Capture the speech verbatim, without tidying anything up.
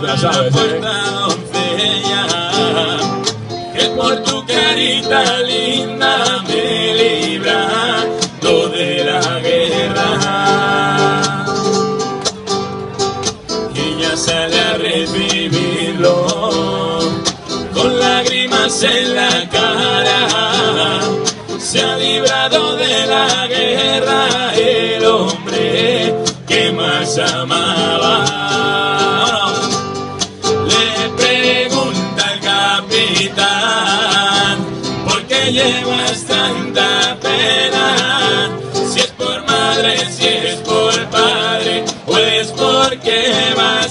te la sabes, ¿eh? Doncella, que por tu carita linda me libra de la guerra. Ella sale a recibirlo con lágrimas en la cara. Se ha librado de la guerra el hombre que más amaba. Le pregunta el capitán: ¿por qué llevas tanta pena? Si es por madre, si es por padre, o es porque va